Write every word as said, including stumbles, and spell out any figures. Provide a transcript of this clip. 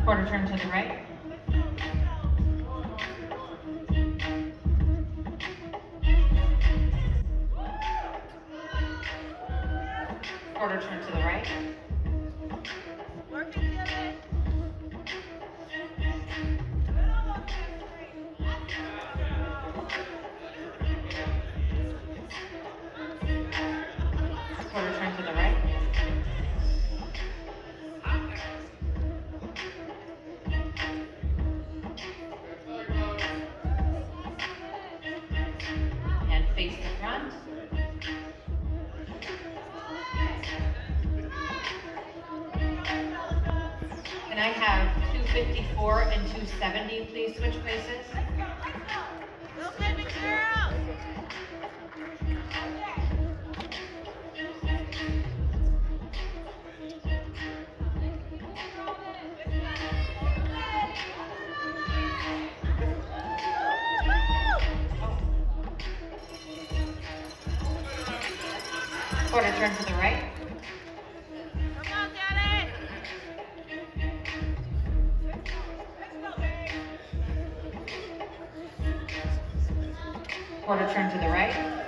Quarter turn to the right. Quarter turn to the right. Quarter turn to the right. And face the front. Can I have two fifty-four and two seventy please switch places? Go baby girl! Quarter turn to the right. Come on, Daddy! Quarter turn to the right.